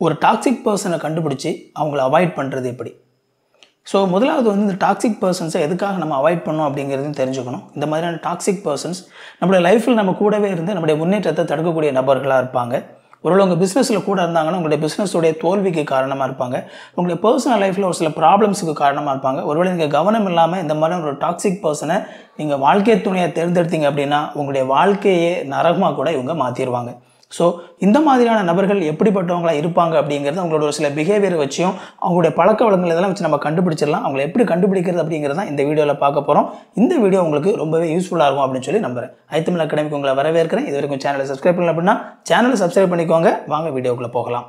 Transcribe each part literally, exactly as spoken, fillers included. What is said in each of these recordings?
ஒரு டாக்ஸிக் பர்சனை கண்டுபிடிச்சி அவங்கள அவாய்ட் பண்ணுறது எப்படி? ஸோ முதலாவது வந்து இந்த டாக்ஸிக் பர்சன்ஸை எதுக்காக நம்ம அவாய்ட் பண்ணோம் அப்படிங்கிறதையும் தெரிஞ்சுக்கணும். இந்த மாதிரியான டாக்ஸிக் பர்சன்ஸ் நம்மளுடைய லைஃப்பில் நம்ம கூடவே இருந்து நம்முடைய முன்னேற்றத்தை தடுக்கக்கூடிய நபர்களாக இருப்பாங்க. ஒருவேளை உங்கள் பிஸ்னஸில் கூட இருந்தாங்கன்னா உங்களுடைய பிஸ்னஸோடைய தோல்விக்கு காரணமாக இருப்பாங்க. உங்களுடைய பர்சனல் லைஃப்பில் ஒரு சில ப்ராப்ளம்ஸுக்கு காரணமாக இருப்பாங்க. ஒருவேளை நீங்கள் கவனம் இல்லாமல் இந்த மாதிரி ஒரு டாக்ஸிக் பர்சனை நீங்கள் வாழ்க்கை துணையை தேர்ந்தெடுத்தீங்க அப்படின்னா உங்களுடைய வாழ்க்கையே நரகமாக கூட இவங்க மாற்றிடுவாங்க. ஸோ இந்த மாதிரியான நபர்கள் எப்படிப்பட்டவங்களா இருப்பாங்க அப்படிங்கிறது அவங்களோட ஒரு சில பிஹேவியர் வச்சியும் அவங்களுடைய பழக்க வழக்கங்கள் இதெல்லாம் வச்சு நம்ம கண்டுபிடிச்சிடலாம். அவங்களை எப்படி கண்டுபிடிக்கிறது அப்படிங்கிறத இந்த வீடியோவில் பார்க்க போகிறோம். இந்த வீடியோ உங்களுக்கு ரொம்பவே யூஸ்ஃபுல்லாக இருக்கும் அப்படின்னு சொல்லி நம்புறேன். ஐத்தமிழ் அகாடமிக்கு உங்களை வரவேற்கிறேன். இது வரைக்கும் சேனலை சப்ஸ்கிரைப் பண்ணல அப்படின்னா சேனலை சப்ஸ்கிரைப் பண்ணிக்கோங்க. வாங்க வீடியோக்குள்ளே போகலாம்.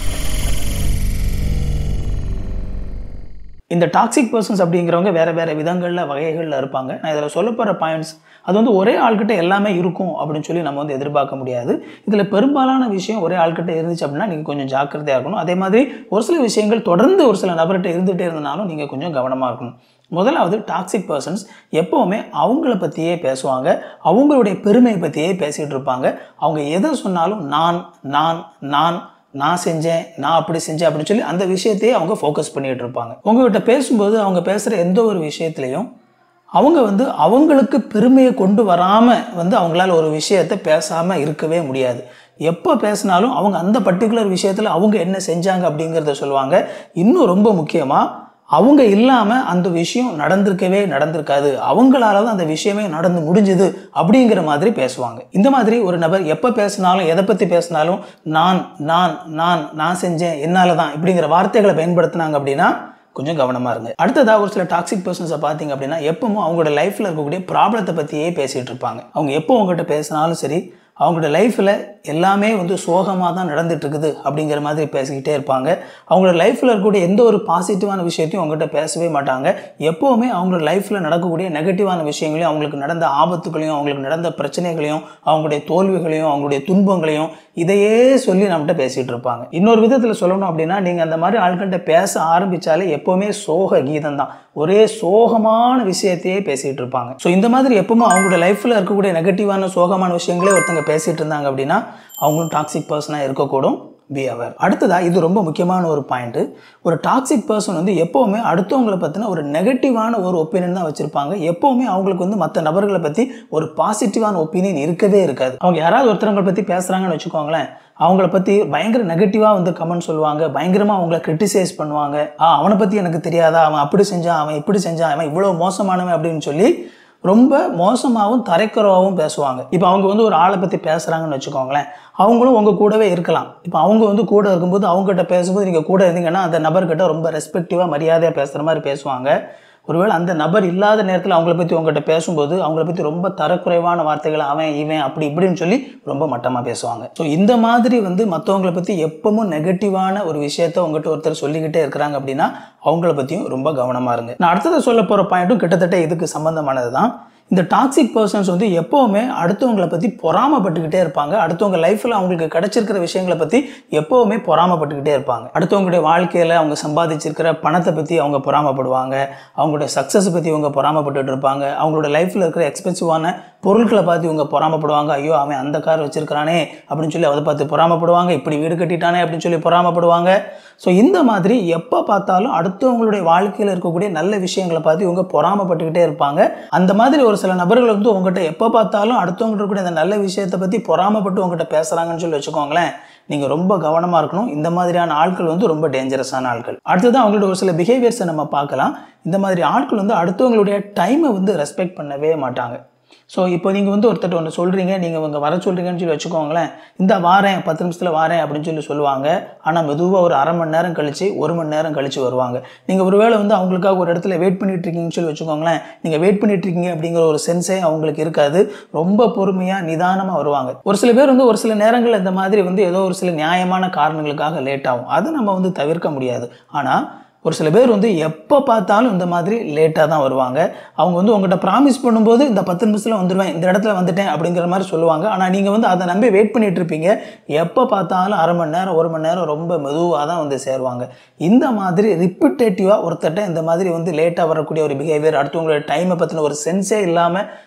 இந்த டாக்ஸிக் பர்சன்ஸ் அப்படிங்கிறவங்க வேறு வேறு விதங்களில் வகைகளில் இருப்பாங்க. நான் இதில் சொல்ல போகிற பாயிண்ட்ஸ் அது வந்து ஒரே ஆள்கிட்ட எல்லாமே இருக்கும் அப்படின்னு சொல்லி நம்ம வந்து எதிர்பார்க்க முடியாது. இதில் பெரும்பாலான விஷயம் ஒரே ஆள்கிட்ட இருந்துச்சு அப்படின்னா நீங்கள் கொஞ்சம் ஜாக்கிரதையாக இருக்கணும். அதே மாதிரி ஒரு சில விஷயங்கள் தொடர்ந்து ஒரு சில நபர்கிட்ட இருந்துகிட்டே இருந்தனாலும் நீங்கள் கொஞ்சம் கவனமாக இருக்கணும். முதலாவது டாக்ஸிக் பர்சன்ஸ் எப்போவுமே அவங்கள பற்றியே பேசுவாங்க. அவங்களுடைய பெருமையை பற்றியே பேசிகிட்டு இருப்பாங்க. அவங்க எதை சொன்னாலும் நான் நான் நான் நான் செஞ்சேன், நான் அப்படி செஞ்சேன் அப்படின்னு சொல்லி அந்த விஷயத்தையே அவங்க ஃபோக்கஸ் பண்ணிகிட்டு இருப்பாங்க. உங்கள்கிட்ட பேசும்போது அவங்க பேசுகிற எந்த ஒரு விஷயத்துலையும் அவங்க வந்து அவங்களுக்கு பெருமையை கொண்டு வராமல் வந்து அவங்களால ஒரு விஷயத்தை பேசாமல் இருக்கவே முடியாது. எப்போ பேசினாலும் அவங்க அந்த பர்டிகுலர் விஷயத்தில் அவங்க என்ன செஞ்சாங்க அப்படிங்கிறத சொல்லுவாங்க. இன்னும் ரொம்ப முக்கியமாக அவங்க இல்லாமல் அந்த விஷயம் நடந்திருக்கவே நடந்திருக்காது, அவங்களால தான் அந்த விஷயமே நடந்து முடிஞ்சுது அப்படிங்கிற மாதிரி பேசுவாங்க. இந்த மாதிரி ஒரு நபர் எப்போ பேசினாலும் எதை பற்றி பேசினாலும் நான் நான் நான் நான் செஞ்சேன், என்னால் தான் இப்படிங்கிற வார்த்தைகளை பயன்படுத்தினாங்க அப்படின்னா கொஞ்சம் கவனமாக இருங்க. அடுத்ததாக ஒரு சில டாக்ஸிக் பர்சன்ஸை பார்த்தீங்க அப்படின்னா எப்பவும் அவங்களோட லைஃப்பில் இருக்கக்கூடிய ப்ராப்ளத்தை பற்றியே பேசிகிட்டு இருப்பாங்க. அவங்க எப்போ அவங்ககிட்ட பேசினாலும் சரி அவங்களோட லைஃப்பில் எல்லாமே வந்து சோகமாக தான் நடந்துட்டு இருக்குது அப்படிங்கிற மாதிரி பேசிக்கிட்டே இருப்பாங்க. அவங்களோட லைஃப்பில் இருக்கக்கூடிய எந்த ஒரு பாசிட்டிவான விஷயத்தையும் அவங்ககிட்ட பேசவே மாட்டாங்க. எப்போவுமே அவங்களோட லைஃப்பில் நடக்கக்கூடிய நெகட்டிவான விஷயங்களையும் அவங்களுக்கு நடந்த ஆபத்துகளையும் அவங்களுக்கு நடந்த பிரச்சனைகளையும் அவங்களுடைய தோல்விகளையும் அவங்களுடைய துன்பங்களையும் இதையே சொல்லி நம்மகிட்ட பேசிகிட்டு இருப்பாங்க. இன்னொரு விதத்தில் சொல்லணும் அப்படின்னா நீங்கள் அந்த மாதிரி ஆட்கள்கிட்ட பேச ஆரம்பித்தாலே எப்போவுமே சோக கீதம் தான், ஒரே சோகமான விஷயத்தையே பேசிகிட்டு இருப்பாங்க. ஸோ இந்த மாதிரி எப்பவுமே அவங்களோட லைஃப்பில் இருக்கக்கூடிய நெகட்டிவான சோகமான விஷயங்களே ஒருத்தங்க பேசிகிட்டு இருந்தாங்க அப்படின்னா அவங்களும் டாக்ஸிக் பர்சனாக இருக்கக்கூடும். Be aware. அடுத்ததாக இது ரொம்ப முக்கியமான ஒரு பாயிண்ட்டு. ஒரு டாக்ஸிக் பர்சன் வந்து எப்போவுமே அடுத்தவங்களை பற்றின ஒரு நெகட்டிவான ஒரு ஒப்பீனியன் தான் வச்சுருப்பாங்க. எப்போவுமே அவங்களுக்கு வந்து மற்ற நபர்களை பற்றி ஒரு பாசிட்டிவான ஒப்பீனியன் இருக்கவே இருக்காது. அவங்க யாராவது ஒருத்தவங்களை பற்றி பேசுகிறாங்கன்னு வச்சுக்கோங்களேன், அவங்கள பற்றி பயங்கர நெகட்டிவாக வந்து கமெண்ட் சொல்லுவாங்க, பயங்கரமாக அவங்கள கிரிட்டிசைஸ் பண்ணுவாங்க. ஆ அவனை பற்றி எனக்கு தெரியாதா, அவன் அப்படி செஞ்சான், அவன் இப்படி செஞ்சான், அவன் இவ்வளோ மோசமானவன் அப்படின்னு சொல்லி ரொம்ப மோசமாகவும் தரைக்குறவாகவும் பேசுவாங்க. இப்போ அவங்க வந்து ஒரு ஆளை பற்றி பேசுகிறாங்கன்னு வச்சுக்கோங்களேன், அவங்களும் உங்கள் கூடவே இருக்கலாம். இப்போ அவங்க வந்து கூட இருக்கும்போது அவங்ககிட்ட பேசும்போது நீங்கள் கூட இருந்தீங்கன்னா அந்த நபர்கிட்ட ரொம்ப ரெஸ்பெக்டிவாக மரியாதையாக பேசுகிற மாதிரி பேசுவாங்க. ஒருவேளை அந்த நபர் இல்லாத நேரத்தில் அவங்கள பற்றி உங்கள்கிட்ட பேசும்போது அவங்கள பற்றி ரொம்ப தரக்குறைவான வார்த்தைகளை அவன் இவன் அப்படி இப்படின்னு சொல்லி ரொம்ப மட்டமாக பேசுவாங்க. ஸோ இந்த மாதிரி வந்து மற்றவங்களை பற்றி எப்பவும் நெகட்டிவான ஒரு விஷயத்த உங்கள்கிட்ட ஒருத்தர் சொல்லிக்கிட்டே இருக்கிறாங்க அப்படின்னா அவங்கள பற்றியும் ரொம்ப கவனமாக இருங்க. நான் அடுத்ததை சொல்ல போகிற பாயிண்ட்டும் கிட்டத்தட்ட இதுக்கு சம்மந்தமானது தான். இந்த டாக்ஸிக் பர்சன்ஸ் வந்து எப்போவுமே அடுத்தவங்களை பற்றி பொறாமப்பட்டுக்கிட்டே இருப்பாங்க. அடுத்தவங்க லைஃப்பில் அவங்களுக்கு கிடைச்சிருக்கிற விஷயங்களை பற்றி எப்போவுமே பொறாமப்பட்டுக்கிட்டே இருப்பாங்க. அடுத்தவங்களுடைய வாழ்க்கையில் அவங்க சம்பாதிச்சிருக்கிற பணத்தை பற்றி அவங்க பொறாமப்படுவாங்க. அவங்களுடைய சக்ஸஸை பற்றி இவங்க பொறாமப்பட்டுட்டு இருப்பாங்க. அவங்களோட லைஃப்பில் இருக்கிற எக்ஸ்பென்சிவான பொருட்களை பார்த்து இவங்க பொறாமப்படுவாங்க. ஐயோ அவன் அந்த கார் வச்சிருக்கிறானே அப்படின்னு சொல்லி அதை பார்த்து பொறாமப்படுவாங்க. இப்படி வீடு கட்டிட்டானே அப்படின்னு சொல்லி பொறாமப்படுவாங்க. ஸோ இந்த மாதிரி எப்போ பார்த்தாலும் அடுத்தவங்களுடைய வாழ்க்கையில் இருக்கக்கூடிய நல்ல விஷயங்களை பார்த்து இவங்க பொறாமப்பட்டுக்கிட்டே இருப்பாங்க. அந்த மாதிரி ஒரு சில நபர்கள் வந்து உங்கள்கிட்ட எப்போ பார்த்தாலும் அடுத்தவங்க இருக்கக்கூடிய அந்த நல்ல விஷயத்தை பற்றி பொறாமப்பட்டு உங்கள்கிட்ட பேசுகிறாங்கன்னு சொல்லி வச்சுக்கோங்களேன், நீங்கள் ரொம்ப கவனமாக இருக்கணும். இந்த மாதிரியான ஆட்கள் வந்து ரொம்ப டேஞ்சரஸான ஆட்கள். அடுத்ததான் அவங்களோட ஒரு சில பிஹேவியர்ஸை நம்ம பார்க்கலாம். இந்த மாதிரி ஆட்கள் வந்து அடுத்தவங்களுடைய டைமை வந்து ரெஸ்பெக்ட் பண்ணவே மாட்டாங்க. ஸோ இப்போ நீங்கள் வந்து ஒருத்தர் ஒன்று சொல்கிறீங்க, நீங்கள் இவங்க வர சொல்கிறீங்கன்னு சொல்லி வச்சுக்கோங்களேன், இந்த வாரேன் பத்து நிமிஷத்தில் வாரேன் அப்படின்னு சொல்லி சொல்லுவாங்க. ஆனால் மெதுவாக ஒரு அரை மணி நேரம் கழித்து ஒரு மணி நேரம் கழித்து வருவாங்க. நீங்கள் ஒருவேளை வந்து அவங்களுக்காக ஒரு இடத்துல வெயிட் பண்ணிட்டு இருக்கீங்கன்னு சொல்லி வச்சுக்கோங்களேன், நீங்கள் வெயிட் பண்ணிட்டு இருக்கீங்க அப்படிங்கிற ஒரு சென்ஸே அவங்களுக்கு இருக்காது. ரொம்ப பொறுமையாக நிதானமாக வருவாங்க. ஒரு சில பேர் வந்து ஒரு சில நேரங்களில் இந்த மாதிரி வந்து ஏதோ ஒரு சில நியாயமான காரணங்களுக்காக லேட் ஆகும். அதை நம்ம வந்து தவிர்க்க முடியாது. ஆனால் ஒரு சில பேர் வந்து எப்போ பார்த்தாலும் இந்த மாதிரி லேட்டாக தான் வருவாங்க. அவங்க வந்து உங்கள்கிட்ட ப்ராமிஸ் பண்ணும்போது இந்த பத்து நிமிஷத்தில் வந்துடுவேன், இந்த இடத்துல வந்துட்டேன் அப்படிங்கிற மாதிரி சொல்லுவாங்க. ஆனால் நீங்கள் வந்து அதை நம்பி வெயிட் பண்ணிட்டு இருப்பீங்க. எப்போ பார்த்தாலும் அரை மணி நேரம் ஒரு மணி நேரம் ரொம்ப மெதுவாக தான் வந்து சேருவாங்க. இந்த மாதிரி ரிப்பிட்டேட்டிவாக ஒருத்தட்ட இந்த மாதிரி வந்து லேட்டாக வரக்கூடிய ஒரு பிஹேவியர், அடுத்தவங்களோட டைமை பற்றின ஒரு சென்ஸே இல்லாமல்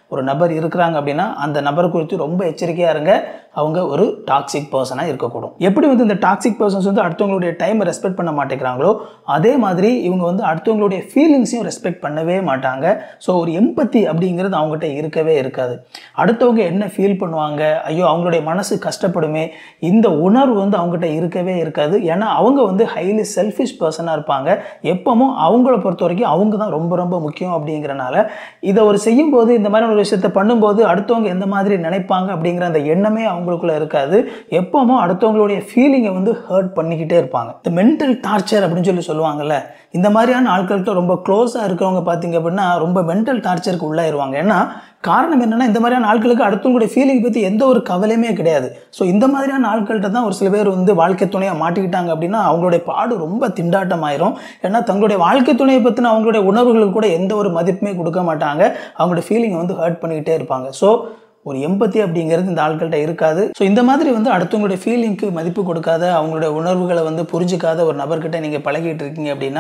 ஒரு நபர் இருக்கிறாங்க அப்படின்னா அந்த நபர் குறித்து ரொம்ப எச்சரிக்கையாக இருங்க. அவங்க ஒரு டாக்ஸிக் பர்சனாக இருக்கக்கூடும். எப்படி வந்து இந்த டாக்ஸிக் பர்சன்ஸ் வந்து அடுத்தவங்களுடைய டைமை ரெஸ்பெக்ட் பண்ண மாட்டேங்கிறாங்களோ அதே மாதிரி இவங்க வந்து அடுத்தவங்களுடைய ஃபீலிங்ஸையும் ரெஸ்பெக்ட் பண்ணவே மாட்டாங்க. ஸோ ஒரு எம்பத்தி அப்படிங்கிறது அவங்ககிட்ட இருக்கவே இருக்காது. அடுத்தவங்க என்ன ஃபீல் பண்ணுவாங்க, ஐயோ அவங்களுடைய மனசு கஷ்டப்படுமே, இந்த உணர்வு வந்து அவங்ககிட்ட இருக்கவே இருக்காது. ஏன்னா அவங்க வந்து ஹைலி செல்ஃபிஷ் பர்சனாக இருப்பாங்க. எப்பவும் அவங்கள பொறுத்த வரைக்கும் அவங்க தான் ரொம்ப ரொம்ப முக்கியம். அப்படிங்கிறனால இதை ஒரு செய்யும்போது, இந்த மாதிரி ஒரு விஷயத்தை பண்ணும்போது அடுத்தவங்க எந்த மாதிரி நினைப்பாங்க அப்படிங்கிற அந்த எண்ணமே அவங்களுக்குள்ள இருக்காது. எப்பவும் அடுத்தவங்களுடைய ஃபீலிங்கை வந்து ஹர்ட் பண்ணிக்கிட்டே இருப்பாங்க. இந்த மென்டல் டார்ச்சர் அப்படின்னு சொல்லி சொல்லுவாங்கல்ல, இந்த மாதிரியான ஆட்கள்கிட்ட ரொம்ப க்ளோஸாக இருக்கிறவங்க பார்த்தீங்க அப்படின்னா ரொம்ப மென்டல் டார்ச்சருக்கு உள்ளாயிருவாங்க. ஏன்னா காரணம் என்னென்னா, இந்த மாதிரியான ஆட்களுக்கு அடுத்தவங்களுடைய ஃபீலிங் பற்றி எந்த ஒரு கவலையுமே கிடையாது. ஸோ இந்த மாதிரியான ஆட்கள்கிட்ட தான் ஒரு சில பேர் வந்து வாழ்க்கை துணையாக மாட்டிக்கிட்டாங்க அப்படின்னா அவங்களுடைய பாடு ரொம்ப திண்டாட்டமாயிரும். ஏன்னா தங்களுடைய வாழ்க்கை துணையை பற்றின அவங்களுடைய உணர்வுகளுக்கு கூட எந்த ஒரு மதிப்புமே கொடுக்க மாட்டாங்க. அவங்களுடைய ஃபீலிங்கை வந்து ஹர்ட் பண்ணிக்கிட்டே இருப்பாங்க. ஸோ ஒரு எம்பத்தி அப்படிங்கிறது இந்த ஆட்கள்கிட்ட இருக்காது. ஸோ இந்த மாதிரி வந்து அடுத்தவங்களுடைய ஃபீலிங்க்கு மதிப்பு கொடுக்காத, அவங்களுடைய உணர்வுகளை வந்து புரிஞ்சிக்காத ஒரு நபர்கிட்ட நீங்கள் பழகிட்டு இருக்கீங்க அப்படின்னா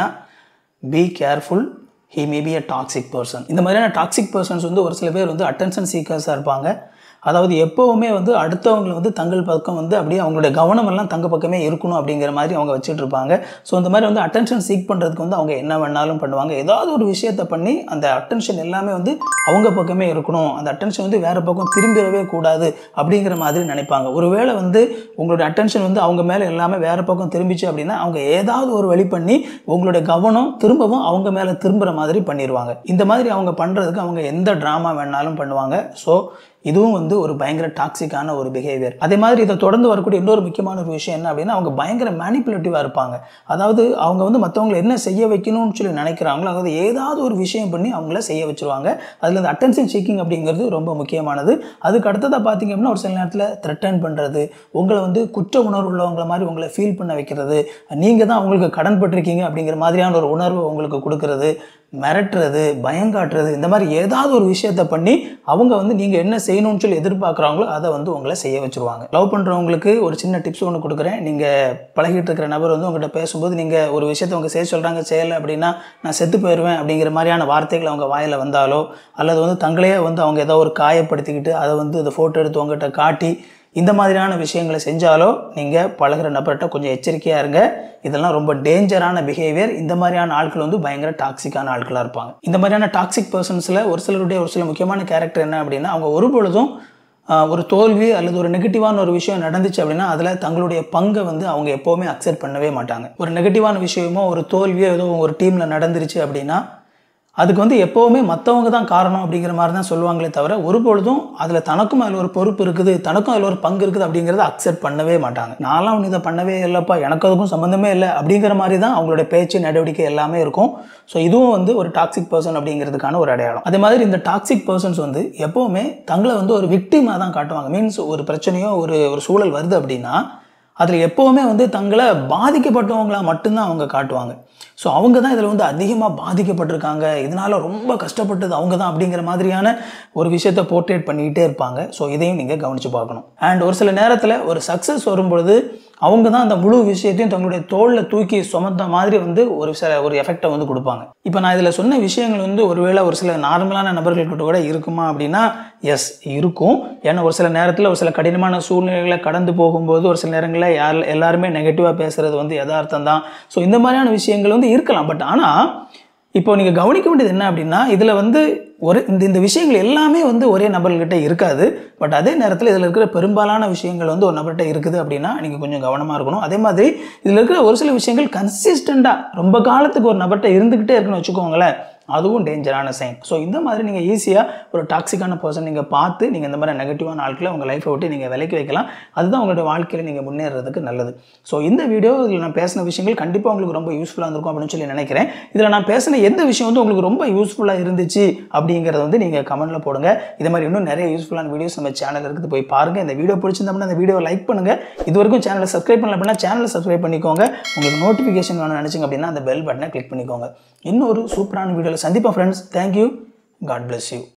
be careful, he may be a toxic person. இந்த மாதிரியான டாக்ஸிக் பர்சன்ஸ் வந்து ஒரு சில பேர் வந்து அட்டென்ஷன் சீக்கர்ஸாக இருப்பாங்க. அதாவது எப்போவுமே வந்து அடுத்தவங்களை வந்து தங்கள் பக்கம் வந்து அப்படியே அவங்களுடைய கவனமெல்லாம் தங்க பக்கமே இருக்கணும் அப்படிங்கிற மாதிரி அவங்க வச்சுட்டு இருப்பாங்க. ஸோ இந்த மாதிரி வந்து அட்டென்ஷன் சீக் பண்ணுறதுக்கு வந்து அவங்க என்ன வேணாலும் பண்ணுவாங்க. ஏதாவது ஒரு விஷயத்தை பண்ணி அந்த அட்டென்ஷன் எல்லாமே வந்து அவங்க பக்கமே இருக்கணும், அந்த அட்டென்ஷன் வந்து வேறு பக்கம் திரும்பிடவே கூடாது அப்படிங்கிற மாதிரி நினைப்பாங்க. ஒருவேளை வந்து உங்களுடைய அட்டென்ஷன் வந்து அவங்க மேலே எல்லாமே வேறு பக்கம் திரும்பிச்சு அப்படின்னா அவங்க ஏதாவது ஒரு வழி பண்ணி உங்களுடைய கவனம் திரும்பவும் அவங்க மேலே திரும்புகிற மாதிரி பண்ணிடுவாங்க. இந்த மாதிரி அவங்க பண்ணுறதுக்கு அவங்க எந்த ட்ராமா வேணாலும் பண்ணுவாங்க. ஸோ இதுவும் வந்து ஒரு பயங்கர டாக்ஸிக்கான ஒரு பிஹேவியர். அதே மாதிரி இதை தொடர்ந்து வரக்கூடிய இன்னொரு முக்கியமான ஒரு விஷயம் என்ன அப்படின்னா, அவங்க பயங்கர மேனிப்புலேட்டிவாக இருப்பாங்க. அதாவது அவங்க வந்து மற்றவங்களை என்ன செய்ய வைக்கணும்னு சொல்லி நினைக்கிறாங்களோ அதாவது ஏதாவது ஒரு விஷயம் பண்ணி அவங்கள செய்ய வச்சுருவாங்க. அதில் இந்த அட்டென்ஷன் சீக்கிங் அப்படிங்கிறது ரொம்ப முக்கியமானது. அதுக்கு அடுத்ததாக பார்த்தீங்க அப்படின்னா ஒரு சில நேரத்தில் த்ரெட்டன் பண்ணுறது, உங்களை வந்து குற்ற உணர்வு உள்ளவங்களை மாதிரி உங்களை ஃபீல் பண்ண வைக்கிறது, நீங்கள் தான் அவங்களுக்கு கடன் பட்டிருக்கீங்க அப்படிங்கிற மாதிரியான ஒரு உணர்வு உங்களுக்கு கொடுக்கறது, மிரட்டுறது, பயங்காட்டுறது, இந்த மாதிரி ஏதாவது ஒரு விஷயத்தை பண்ணி அவங்க வந்து நீங்கள் என்ன செய்யணும்னு சொல்லி எதிர்பார்க்குறாங்களோ அதை வந்து உங்களை செய்ய வச்சுருவாங்க. லவ் பண்ணுறவங்களுக்கு ஒரு சின்ன டிப்ஸ் ஒன்று கொடுக்குறேன். நீங்கள் பழகிட்டு இருக்கிற நபர் வந்து உங்கள்கிட்ட பேசும்போது நீங்கள் ஒரு விஷயத்தை அவங்க செய்ய சொல்கிறாங்க, செய்யலை அப்படின்னா நான் செத்து போயிடுவேன் அப்படிங்கிற மாதிரியான வார்த்தைகள் அவங்க வாயில் வந்தாலோ, அல்லது வந்து தங்களையே வந்து அவங்க ஏதோ ஒரு காயப்படுத்திக்கிட்டு அதை வந்து அதை ஃபோட்டோ எடுத்து உங்கள்கிட்ட காட்டி இந்த மாதிரியான விஷயங்களை செஞ்சாலோ நீங்கள் பழகிற நபர்கிட்ட கொஞ்சம் எச்சரிக்கையாக இருங்க. இதெல்லாம் ரொம்ப டேஞ்சரான பிஹேவியர். இந்த மாதிரியான ஆட்கள் வந்து பயங்கர டாக்ஸிக்கான ஆட்களாக இருப்பாங்க. இந்த மாதிரியான டாக்ஸிக் பர்சன்ஸில் ஒரு சிலருடைய ஒரு சில முக்கியமான கேரக்டர் என்ன அப்படின்னா, அவங்க ஒரு பொழுதும் ஒரு தோல்வி அல்லது ஒரு நெகட்டிவான ஒரு விஷயம் நடந்துச்சு அப்படின்னா அதில் தங்களுடைய பங்கை வந்து அவங்க எப்போவுமே அக்செப்ட் பண்ணவே மாட்டாங்க. ஒரு நெகட்டிவான விஷயமோ ஒரு தோல்வியோ ஏதோ ஒரு டீமில் நடந்துருச்சு அப்படின்னா அதுக்கு வந்து எப்போவுமே மற்றவங்க தான் காரணம் அப்படிங்கிற மாதிரி தான் சொல்லுவாங்களே தவிர ஒரு பொழுதும் அதில் தனக்கும் அதில் ஒரு பொறுப்பு இருக்குது, தனக்கும் அதில் ஒரு பங்கு இருக்குது அப்படிங்கிறத அக்செப்ட் பண்ணவே மாட்டாங்க. நான்லாம் ஒன்று இதை பண்ணவே இல்லைப்பா, எனக்கு அதுக்கும் சம்மந்தமே இல்லை அப்படிங்கிற மாதிரி தான் அவங்களுடைய பேச்சு நடவடிக்கை எல்லாமே இருக்கும். ஸோ இதுவும் வந்து ஒரு டாக்ஸிக் பர்சன் அப்படிங்கிறதுக்கான ஒரு அடையாளம். அதே மாதிரி இந்த டாக்ஸிக் பர்சன்ஸ் வந்து எப்போவுமே தங்களை வந்து ஒரு விக்டிமாக தான் காட்டுவாங்க. மீன்ஸ் ஒரு பிரச்சனையோ ஒரு ஒரு சூழல் வருது அப்படின்னா அதில் எப்போவுமே வந்து தங்களை பாதிக்கப்பட்டவங்களா மட்டும்தான் அவங்க காட்டுவாங்க. ஸோ அவங்க தான் இதில் வந்து அதிகமாக பாதிக்கப்பட்டிருக்காங்க, இதனால் ரொம்ப கஷ்டப்பட்டது அவங்க தான் அப்படிங்கிற மாதிரியான ஒரு விஷயத்தை போர்ட்ரேட் பண்ணிக்கிட்டே இருப்பாங்க. ஸோ இதையும் நீங்கள் கவனித்து பார்க்கணும். அண்ட் ஒரு சில நேரத்தில் ஒரு சக்ஸஸ் வரும்பொழுது அவங்க தான் அந்த முழு விஷயத்தையும் தங்களுடைய தோளில் தூக்கி சுமந்த மாதிரி வந்து ஒரு சில ஒரு எஃபெக்டை வந்து கொடுப்பாங்க. இப்போ நான் இதில் சொன்ன விஷயங்கள் வந்து ஒருவேளை ஒரு சில நார்மலான நபர்கள்கிட்ட கூட இருக்குமா அப்படின்னா எஸ் இருக்கும். ஏன்னா ஒரு சில நேரத்தில் ஒரு சில கடினமான சூழ்நிலைகளை கடந்து போகும்போது ஒரு சில நேரங்களில் யார் எல்லாருமே நெகட்டிவாக பேசுகிறது வந்து யதார்த்தம் தான். ஸோ இந்த மாதிரியான விஷயங்கள் வந்து இருக்கலாம். பட் ஆனால் இப்போ நீங்கள் கவனிக்க வேண்டியது என்ன அப்படின்னா இதில் வந்து ஒரு இந்த இந்த விஷயங்கள் எல்லாமே வந்து ஒரே நபர்கிட்ட இருக்காது. பட் அதே நேரத்தில் இதில் இருக்கிற பெரும்பாலான விஷயங்கள் வந்து ஒரு நபர்கிட்ட இருக்குது அப்படின்னா நீங்கள் கொஞ்சம் கவனமாக இருக்கணும். அதே மாதிரி இதில் இருக்கிற ஒரு சில விஷயங்கள் கன்சிஸ்டண்ட்டாக ரொம்ப காலத்துக்கு ஒரு நபர்கிட்ட இருந்துக்கிட்டே இருக்குன்னு வச்சுக்கோங்களேன், அதுவும் டேஞ்சரான சைன். ஸோ இந்த மாதிரி நீங்கள் ஈஸியாக ஒரு டாக்ஸிக்கான பர்சன் நீங்கள் பார்த்து நீங்கள் இந்த மாதிரி நெகட்டிவான ஆட்களை உங்கள் லைஃப்பை விட்டு நீங்கள் விலைக்கு வைக்கலாம். அதுதான் உங்களுடைய வாழ்க்கையில் நீங்கள் முன்னேறதுக்கு நல்லது. ஸோ இந்த வீடியோ இதில் நான் பேசின விஷயங்கள் கண்டிப்பாக உங்களுக்கு ரொம்ப யூஸ்ஃபுல்லாக இருந்திருக்கும் அப்படின்னு சொல்லி நினைக்கிறேன். இதில் நான் பேசின எந்த விஷயம் வந்து உங்களுக்கு ரொம்ப யூஸ்ஃபுல்லாக இருந்துச்சு அப்படிங்கிறத வந்து நீங்கள் கமெண்ட்டில் போடுங்க. இது மாதிரி இன்னும் நிறைய யூஸ்ஃபுல்லான வீடியோஸ் நம்ம சேனல் இருக்குது, போய் பாருங்கள். இந்த வீடியோ பிடிச்சிருந்தோம்னா இந்த வீடியோ லைக் பண்ணுங்கள். இது வரைக்கும் சேனலை சப்ஸ்கிரைப் பண்ணல அப்படின்னா சேனலை சப்ஸ்கிரைப் பண்ணிக்கோங்க. உங்களுக்கு நோட்டிஃபிகேஷன் வேணும்னு நினச்சிங்க அப்படின்னா அந்த பெல் பட்டனை கிளிக் பண்ணிக்கோங்க. இன்னொரு சூப்பரான வீடியோவில் சந்திப்போம் friends. Thank you. God bless you.